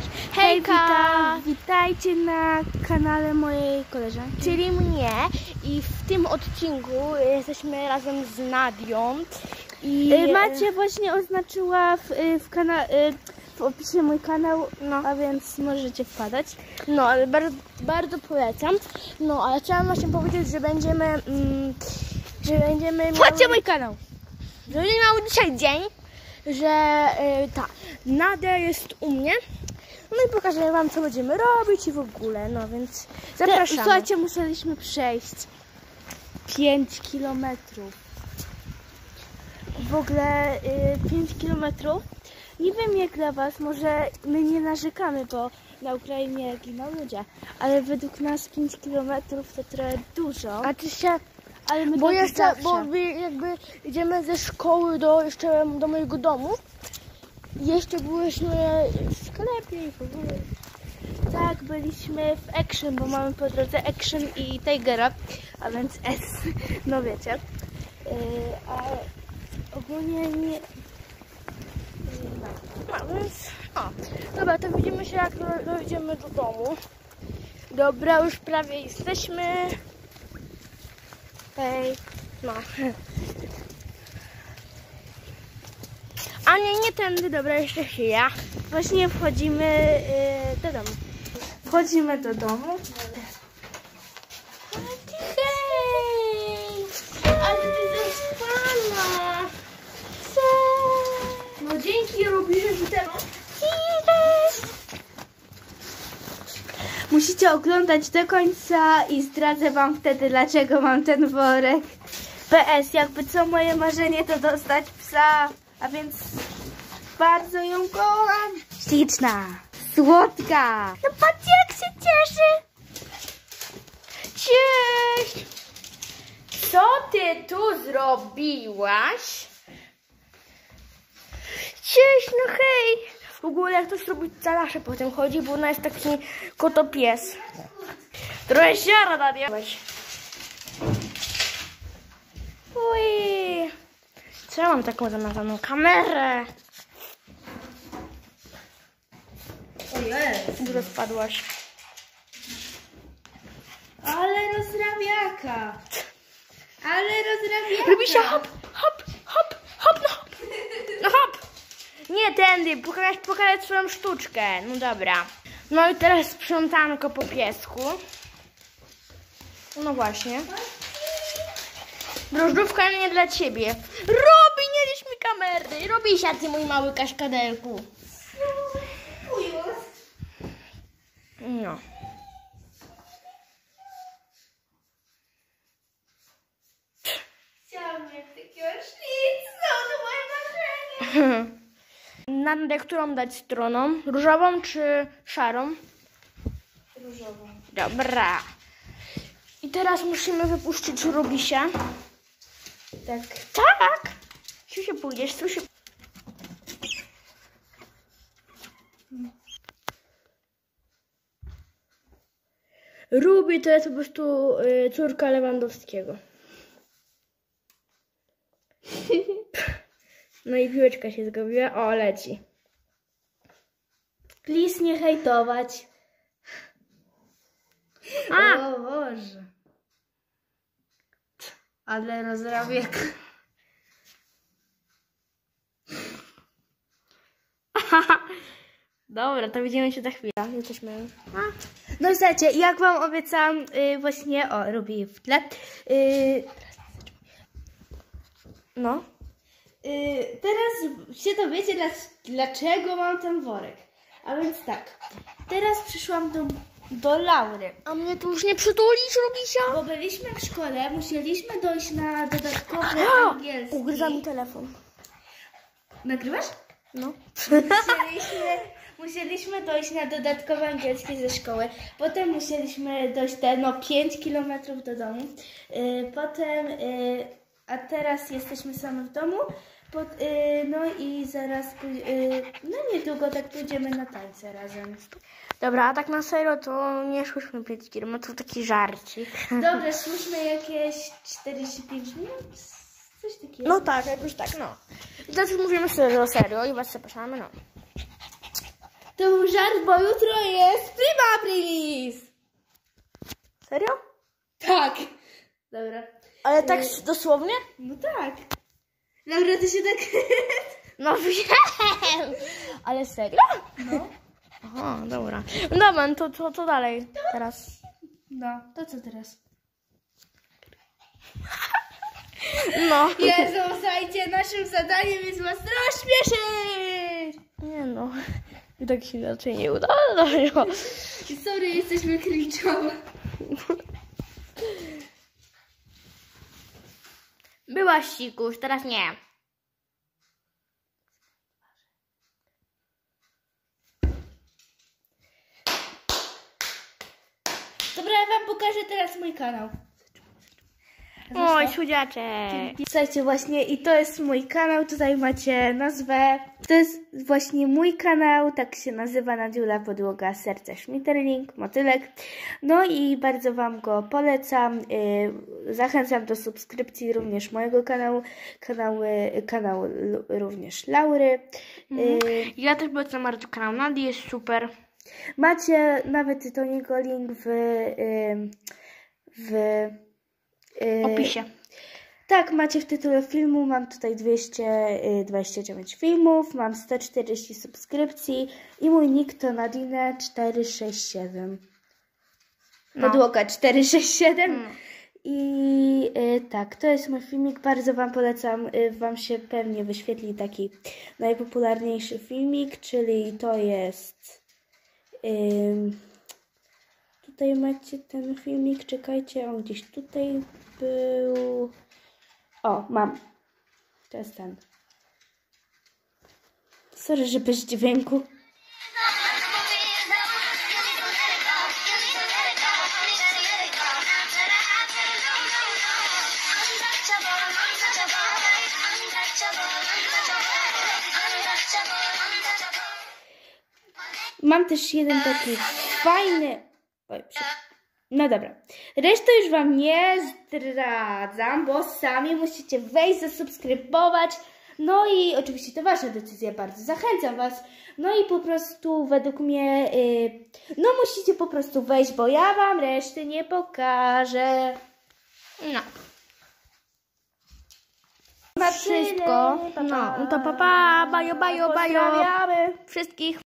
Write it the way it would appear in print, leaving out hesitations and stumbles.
Hejka! Witajcie na kanale mojej koleżanki, czyli mnie, i w tym odcinku jesteśmy razem z Nadią. I Macie właśnie oznaczyła w opisie mój kanał, no a więc możecie wpadać. No, ale bardzo polecam. No, ale chciałam właśnie powiedzieć, że będziemy Wchodźcie mój kanał! Że będziemy miały dzisiaj dzień, że Nadia jest u mnie. No i pokażę wam, co będziemy robić i w ogóle, no więc zapraszamy. Słuchajcie, musieliśmy przejść 5 kilometrów. W ogóle 5 kilometrów. Nie wiem jak dla was, może my nie narzekamy, bo na Ukrainie giną ludzie, ale według nas 5 kilometrów to trochę dużo. A ty się... Ale my Bo jakby idziemy ze szkoły jeszcze do mojego domu. Jeszcze byliśmy w sklepie i w ogóle. Tak, byliśmy w Action, bo mamy po drodze Action i Tigera, a więc S, no wiecie. A ogólnie nie... No więc... Dobra, to widzimy się, jak dojdziemy do domu. Dobra, już prawie jesteśmy. Hej, no. A nie tędy, dobra, jeszcze chwila. Właśnie wchodzimy do domu. Wchodzimy do domu. Hej! Ale ty zaspana! No dzięki, robisz tego. Musicie oglądać do końca i zdradzę wam wtedy, dlaczego mam ten worek. PS, jakby co, moje marzenie to dostać psa, a więc bardzo ją kocham. Śliczna, słodka. No patrzcie, jak się cieszy. Cześć! Co ty tu zrobiłaś? Cześć, no hej! W ogóle jak ktoś robi calasze potem chodzi, bo ona jest taki kotopies. Trochę siara nadjadłeś. Uj! Co ja mam taką zamazaną kamerę? Ojej, Dużo spadłaś. ale rozrabiaka. Ale rozrabiaka. Robi się hop, hop, hop, hop, no hop. No hop. Nie tędy, pokazać swoją sztuczkę. No dobra. No i teraz sprzątanko po piesku. No właśnie. Drożdżówka nie dla ciebie. Robi, nie liś mi kamery. Robi się, ty mój mały kaszkadelku. No. Chciałam mieć takiego szlica, to moje marzenie. Nadę, którą dać stroną? Różową czy szarą? Różową. Dobra. I teraz musimy wypuścić Rubisia. Tak. Tak! Tu się pójdziesz, tu się... Rubi to jest po prostu córka Lewandowskiego. No i piłeczka się zgubiła. O, leci. Please nie hejtować. A! O Boże. Ale rozrabiak. Dobra, to widzimy się za chwilę. Jesteśmy... No słuchajcie, jak wam obiecałam, właśnie, robię w tle. No. Teraz się dowiecie, dlaczego mam ten worek. A więc tak, teraz przyszłam do Laury. A mnie tu już nie przytulisz, Rubisia? Bo byliśmy w szkole, musieliśmy dojść na dodatkowy angielski. Ugryza mi telefon. Nagrywasz? No. Musieliśmy dojść na dodatkowy angielski ze szkoły. Potem musieliśmy dojść 5 kilometrów do domu. Potem, a teraz jesteśmy same w domu. No i zaraz, no niedługo tak pójdziemy na tańce razem. Dobra, a tak na serio to nie szłyśmy 5 km, to taki żarcik. Dobra, szłyśmy jakieś 45 minut, coś takiego. No tak, jakoś tak, no. I teraz już mówimy serio i was zapraszamy, no. To był żart, bo jutro jest Prima Aprilis. Serio? Tak. Dobra. Ale tak dosłownie? No tak. Laura, ty się tak... No wiem. Ale serio? No. Aha, dobra. No dobra, no to dalej teraz. No, to co teraz? No. Jezu, słuchajcie, naszym zadaniem jest was rozśmieszyć. Nie no. I tak się raczej nie uda. No. Sorry, jesteśmy cringe'owe. Byłaś sikuś, teraz nie. Dobra, ja wam pokażę teraz mój kanał. Oj, słodziaczek. Słuchajcie, właśnie i to jest mój kanał, tutaj macie nazwę. To jest właśnie mój kanał, tak się nazywa, Nadziula Podłoga Serca Schmetterling, motylek. No i bardzo wam go polecam. Zachęcam do subskrypcji również mojego kanału również Laury. Ja też polecam bardzo kanał Nadi, jest super. Macie nawet do niego link w Opisie. Tak, macie w tytule filmu, mam tutaj 229 filmów, mam 140 subskrypcji i mój nick to Nadine467. Podłoga 467. I tak, to jest mój filmik, bardzo wam polecam, wam się pewnie wyświetli taki najpopularniejszy filmik, czyli to jest... Tutaj macie ten filmik, czekajcie, on gdzieś tutaj był. O, mam. To jest ten. Sorry, że bez dźwięku. Mam też jeden taki fajny... Oj, no dobra. Resztę już wam nie zdradzam, bo sami musicie wejść, zasubskrybować. No i oczywiście to wasza decyzja, bardzo zachęcam was. No i po prostu według mnie, no musicie po prostu wejść, bo ja wam reszty nie pokażę. No. Wszystko. No to papa, bajo, bajo, bajo. Pozdrawiamy. Wszystkich.